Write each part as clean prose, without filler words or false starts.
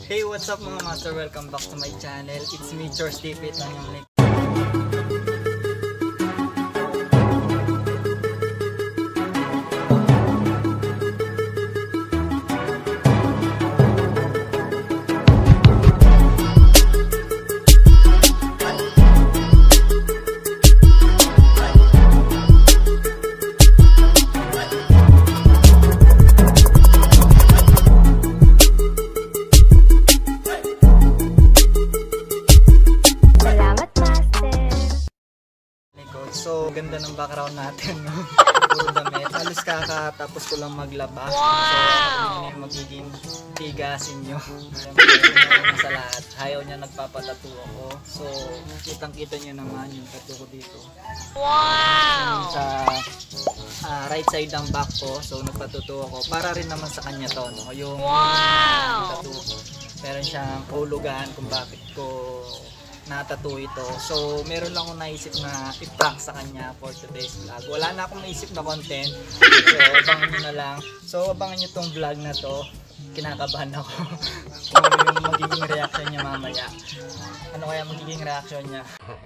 Hey, what's up mga master? Welcome back to my channel. It's me, Chores TV. Ito yung link. So, ganda ng background natin, no? Puro damit. Halos kakatapos ko lang maglaba. So, yung magiging tigasin nyo. Sa lahat. Ayaw niya nagpapatattoo ako. So, kitang-kita nyo naman yung tattoo ko dito. Wow! Sa right side ng back ko. So, nagpatattoo ako. Para rin naman sa kanya to, no? Yung tattoo. Meron siyang kahulugan kung bakit ko na-tattoo ito. So, meron lang akong naisip na i-prank sa kanya for today's vlog. Wala na akong naisip na content. So, abangan nyo na lang. So, abangan nyo tong vlog na to. Kinakabahan ako. Kung yung magiging reaction niya mamaya. Ano kaya magiging reaction niya?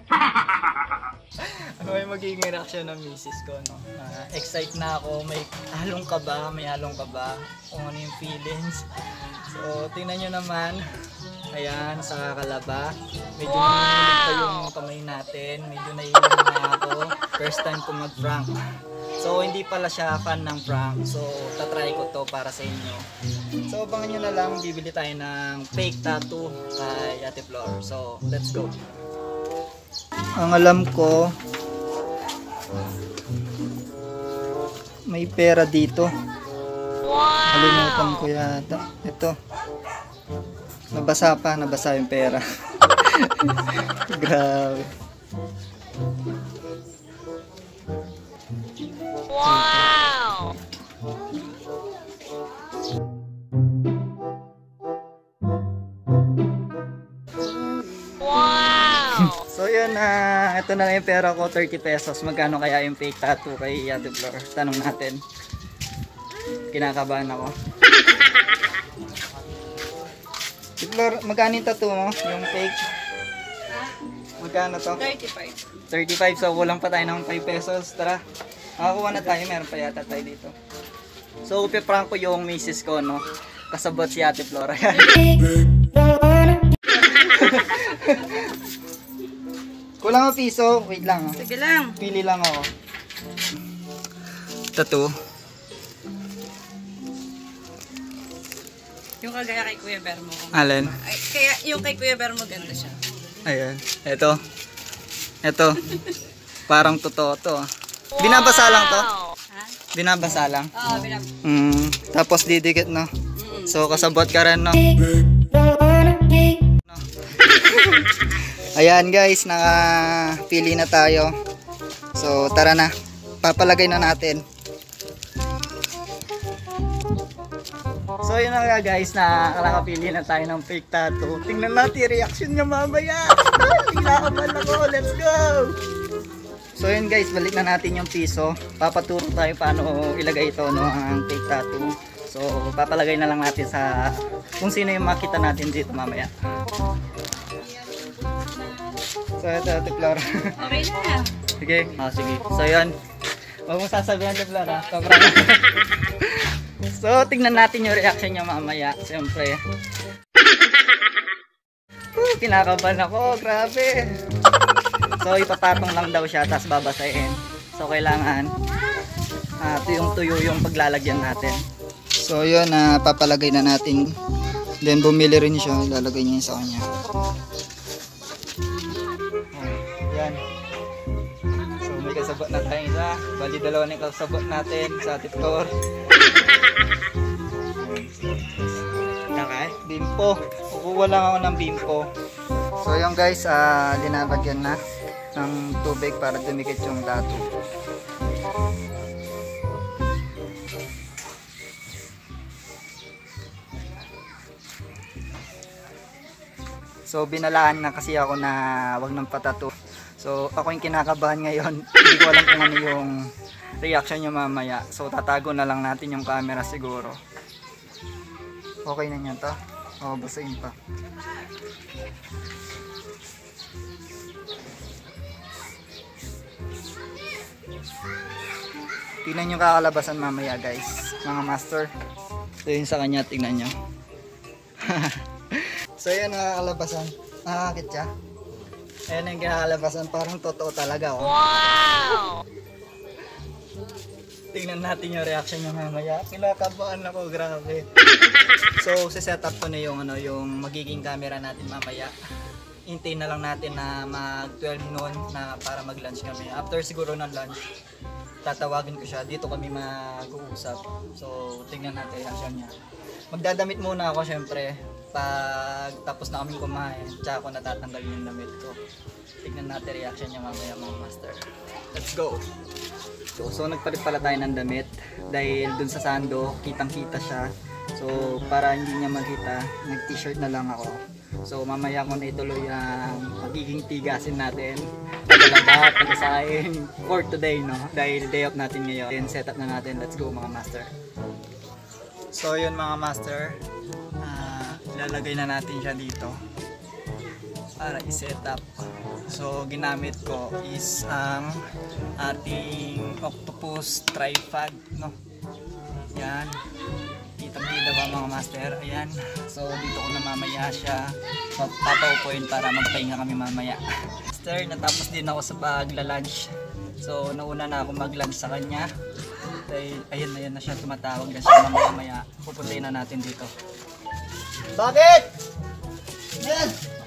Ano kaya magiging reaction ng misis ko, no? Excite na ako. May halong kaba. May halong kaba. Kung ano yung feelings. So, tingnan nyo naman. Ayan, sa kalaba. Medyo nanilig pa yung kamay natin. Medyo naiilang na ako. First time ko mag-prank. So, hindi pala siya fan ng prank. So, tatry ko to para sa inyo. So, abangan nyo na lang. Bibili tayo ng fake tattoo kay Ate Flor. So, let's go. Ang alam ko, may pera dito. Kalimutan ko yata. Ito. Nabasa yung pera. Grabe. Wow! Wow! So yun, ito na lang yung pera ko, 30 pesos. Magkano kaya yung fake tattoo kay Ate Flor? Tanong natin. Kinakabahan ako. Flor, magkano yung tattoo mo? Yung fake? Magkano to? 35. 35, so kulang pa tayo ng 5 pesos. Tara, makakuha na tayo. Meron pa yata tayo dito. So, piprank ko yung misis ko, no? Kasabot si Ate Flora. Kulang ang piso. Wait lang. Sige lang. Pili lang ako. Tattoo. Yung kagaya kay Kuya Bermo. Alin? Ay, kaya yung kay Kuya Bermo ganda siya. Ayan. Ito. Parang totoo to. Binabasa lang to? Ha? Binabasa lang? Oo, Tapos didikit, no? So, kasabot ka rin, no? Ayan guys, nakapili na tayo. So, tara na. Papalagay na natin. So yun na nga guys, nakakapili na tayo ng fake tattoo. Tingnan natin reaction niya mamaya. Kinakabahan ako, let's go! So yun guys, balik na natin yung piso. Papaturo tayo paano ilagay ito, no, ang fake tattoo. So papalagay na lang natin sa kung sino yung makita natin dito mamaya. So ito, Ate Flor. Okay na. Sige, sige. So yun, huwag mong sasabihan, Ate Flor, ha? Sobrang so, tingnan natin yung reaction niya mamaya. Siyempre. Kinakabahan ako. Grabe. So, ipapatong lang daw siya. Tapos babasahin. So, kailangan tuyong-tuyo yung paglalagyan natin. So, yun. Papalagay na natin. Then, bumili rin siya. Lalagay niya sa kanya. Yan. So, may kasabot na tayo isa. Bali, dalawa na yung kasabot natin sa Ate Flor. Bimpo. Kukuha lang ako ng bimpo. So yung guys, linabagyan na ng tubig para dumikit yung tattoo. So binalaan na kasi ako na wag nang patattoo. So ako yung kinakabahan ngayon. Hindi ko alam kung ano yung reaction nyo mamaya. So tatago na lang natin yung camera siguro. Okay na yan to. Oh, basahin pa. Tingnan yung kakalabasan mamaya guys, mga master. So yun sa kanya, tingnan nyo. So yan ang kakalabasan. Nakakakit siya. Ayan ang kakalabasan, parang totoo talaga. Oh. Wow! Tingnan natin yung reaction niya mamaya. Kinakabahan ako, grabe. So set up ko na yung, yung magiging camera natin mamaya. Hintayin na lang natin na mag 12 noon na para mag-lunch kami. After siguro ng lunch, tatawagin ko siya, dito kami mag-uusap. So, tingnan natin yung reaction niya. Magdadamit muna ako syempre. Pag tapos na kami kumain, tsaka ako natatanggal yung damit ko. Tingnan natin reaction niya mamaya mga master. Let's go! So nagpalit pala tayo ng damit. Dahil dun sa sando, kitang-kita siya. So, para hindi niya makita, nag-t-shirt na lang ako. So, mamaya ko na ituloy ang magiging tigasin natin. Paglalaba, pagkasain for today, no? Dahil day off natin ngayon. Then, set up na natin. Let's go, mga master. So, yun mga master. Ilalagay na natin siya dito para i-set up. So, ginamit ko is ang ating octopus tripod, no? Yan. Kitang-kita ba mga master? Ayan. So, dito ko na mamaya siya papaupuin para magpahinga kami mamaya. Master, natapos din ako sa pagla-lunch. So, nauna na ako mag-lunch sa kanya. Dahil, ayan na siya, tumatawag na siya mamaya. Pupuntayin na natin dito. Bakit? Yan!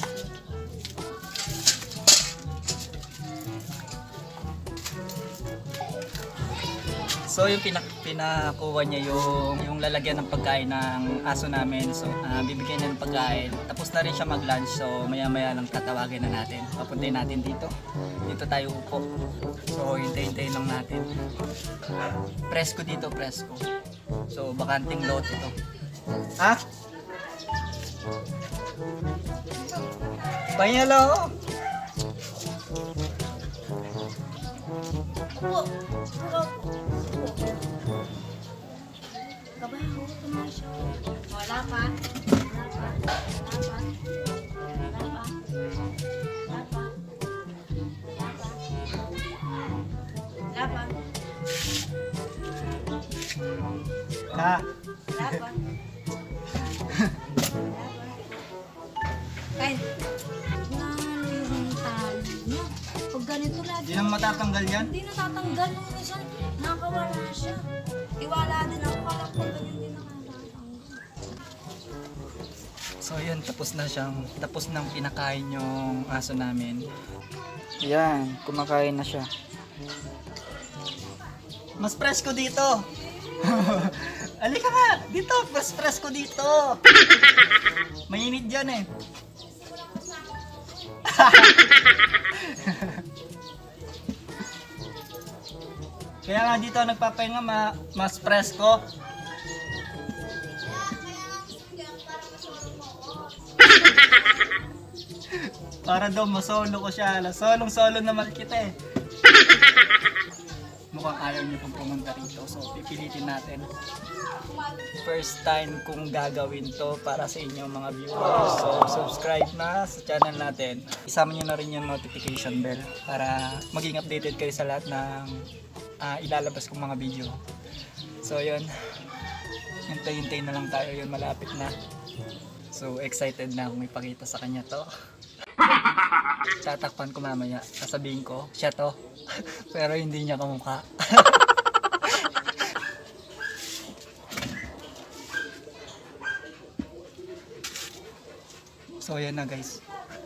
So yung pinakuha niya yung lalagyan ng pagkain ng aso namin. So bibigyan niya ng pagkain. Tapos na rin siya mag-lunch. So maya maya lang tatawagin na natin. Papuntayin natin dito. Dito tayo upo. So hintayin lang natin. Presko dito, presko. So bakanting lot ito. Ha? Panyalo! Kabaho, tumasyo. Wala pa. Ha? Kain. Yung tali niya. Pag ganito lagi. Hindi naman matatanggal yan? Hindi natatanggal nung minsan. Nakawala siya. Iwala din ako. Parang pag ganyan din nakatanggal. So yun, tapos nang pinakain yung aso namin. Yan, kumakain na siya. Mas presko dito. Alika nga, dito, mas presko dito. Mainit dyan eh. Kaya nga dito nagpapahinga, mas presko. Para daw masolo ko siya. Solong-solo naman kita eh. Mukhang ayaw niyo pong pumunta rito. So pipilitin natin. First time kong gagawin to para sa inyo mga viewers. So subscribe na sa channel natin. Isama niyo na rin yung notification bell para maging updated kayo sa lahat ng ilalabas kong mga video. So yun. Hintay-hintay na lang tayo, yun malapit na. So excited na akong ipakita sa kanya to. Tatakpan ko mamaya, sasabihin ko, siya to. Pero hindi niya kamukha. So yan na guys.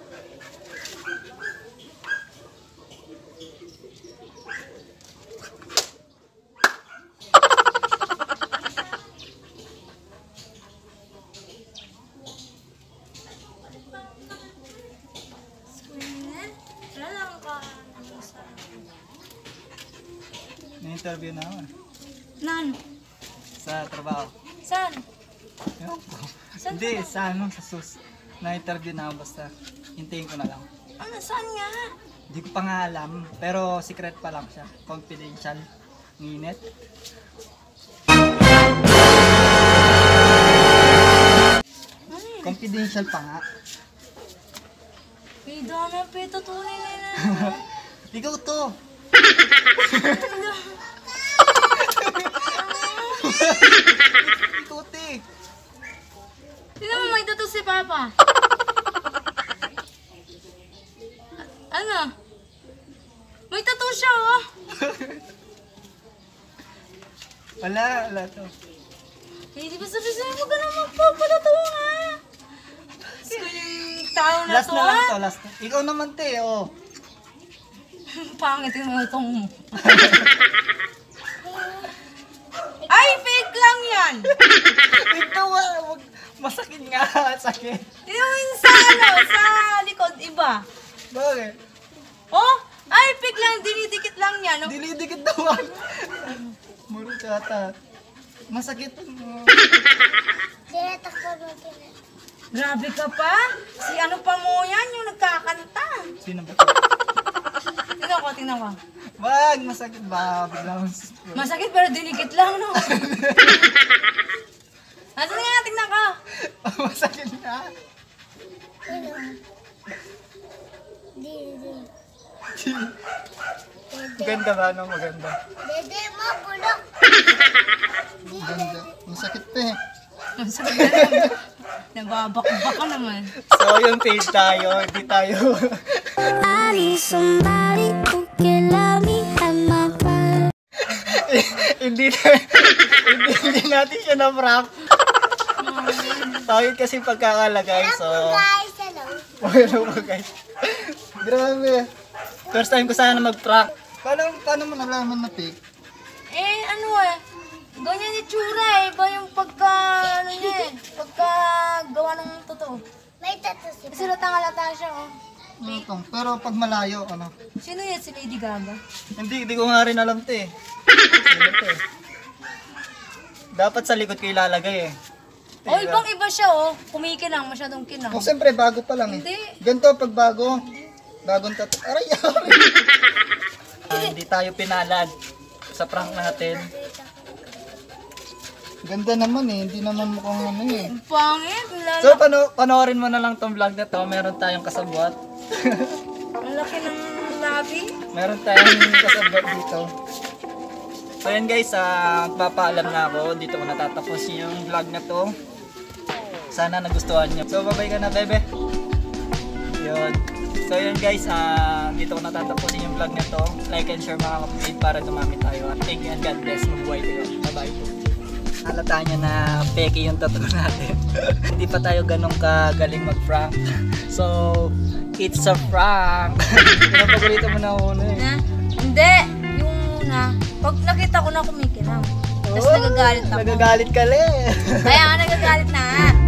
Na-interview na ako. Nan? Sa trabaho. Saan? Ewan ko. Saan Hindi, sa ano, sa sus. Na-interview na ako basta. Hintayin ko na lang. Ano, saan nga? Hindi ko pa nga alam. Pero secret pa lang siya. Confidential. Nginit. Ano Confidential pa nga. Pida na, pito, tunay na na. Ikaw to. Ikaw, te. Tignan mo, may tattoo si Papa. Ano? May tattoo siya, oh. Wala to. Eh, di ba sabi-sabi mo ka na magpapatattoo nga? Gusto ko yung tao na Last to, na lang ah. to, last na. Ikaw naman, te, oh. Pangit yung utong mo. Ay, fake lang yan! Ito, wag. Masakit nga, sakit. Yung sa sa likod, iba. Bakit? Oh, ay, fake lang, dinidikit lang yan. No? Dilidikit daw. Muro chata. Masakit. Grabe ka pa. Si ano pa mo yan, yung nagkakanta. Sino ba? Tingnan ko. Wag, masakit ba? Biglang. Masakit pero dinikit lang, no? Nasaan nga, tingnan ko. Masakit na. Ganda ba? Ano maganda? Dede mo, bulok. Ganda. Masakit pa eh. Masakit na lang. Nababak-bak ka naman. So yung page tayo, hindi tayo. I need somebody who can love me at my prime. hindi natin siya na-prank. Tawid kasi pagkakalagay, so... Guys, hello. Hello po guys. Grabe. First time ko sana mag-prank. Paano mo nalaman na fake? Eh, ano eh. Ganyan yung tsura eh. Iba yung pagka, ano niya eh. Pagka gawa ng totoo. May tattoo si Kasi latang-lata siya, oh. Ano? Pero pag malayo, ano? Sino yan? Si Lady Gaga? Hindi ko nga rin alam to eh. Ano to eh? Dapat sa likod ko ilalagay eh. Oh, ibang-iba siya, oh. Kumikinang, masyadong kinang. Oh, siyempre bago pa lang eh. Hindi. Ganito pag bago. Bagong tattoo. Aray! Hindi tayo pinalad sa prank natin. Ganda naman eh. Hindi naman mukhang ano eh. Ang pangit. Ang So, panoorin mo na lang tong vlog na to. Meron tayong kasabwat. laki ng labi. Meron tayong kasabwat dito. So, yan guys. Papaalam na ako. Dito ko natatapos yung vlog na to. Sana nagustuhan nyo. So, bye-bye ka na, bebe. Yun. So, yun guys. Dito ko natatapos yung vlog na to. Like and share mga kapatid para dumami tayo. Thank you and God bless. Mabuhay kayo. Bye-bye. Halata nyo na peke yung tattoo natin. Hindi pa tayo ganun kagaling mag-prank. So, it's a prank. Pinapagalito mo na una eh. Na? Hindi. Yung una, pag nakita ko na kumikinang. Tapos nagagalit ako. Nagagalit ka le. Kaya nga nagagalit na.